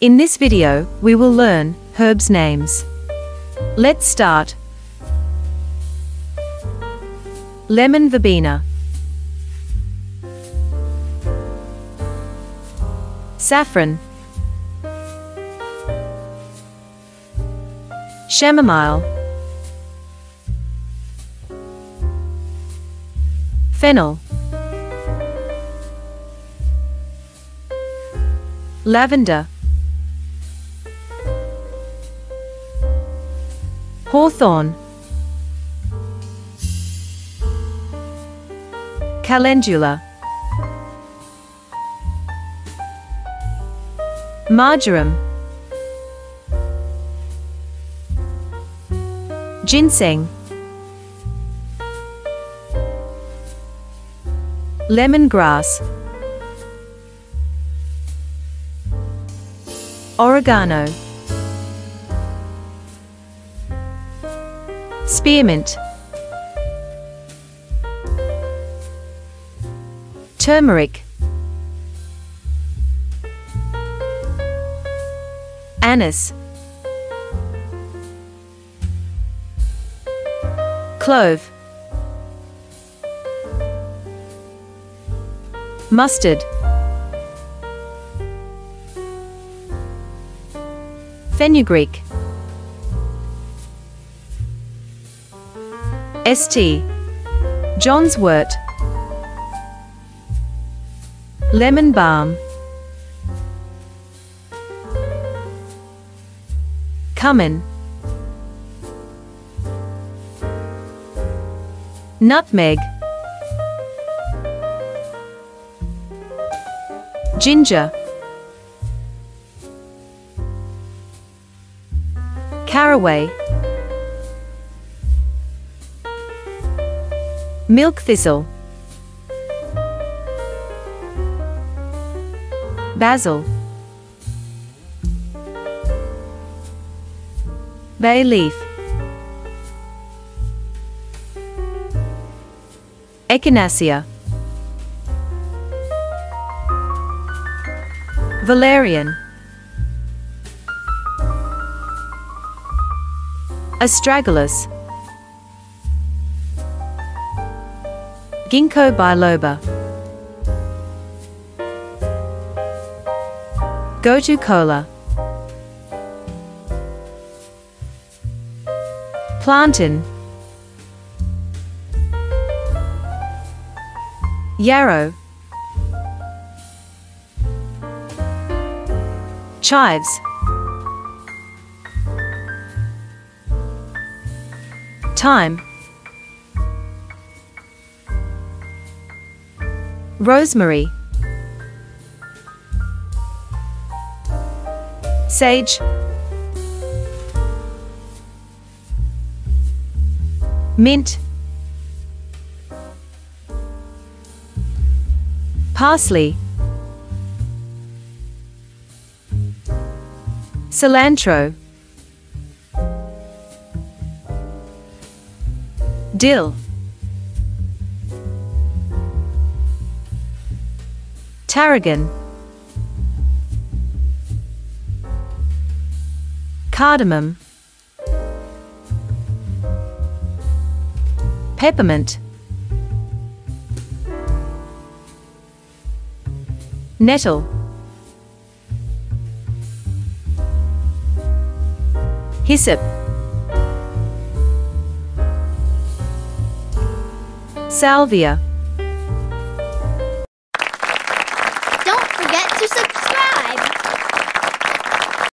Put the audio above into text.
In this video, we will learn herbs names. Let's start. Lemon verbena, saffron, chamomile, fennel, lavender, hawthorn, calendula, marjoram, ginseng, lemongrass, oregano, spearmint, turmeric, anise, clove, mustard, fenugreek, St. John's wort, lemon balm, cumin, nutmeg, ginger, caraway, milk thistle, basil, bay leaf, echinacea, valerian, astragalus, ginkgo biloba, gotu kola, plantain, yarrow, chives, thyme, rosemary, sage, mint, parsley, cilantro, dill, tarragon, cardamom, peppermint, nettle, hyssop, salvia,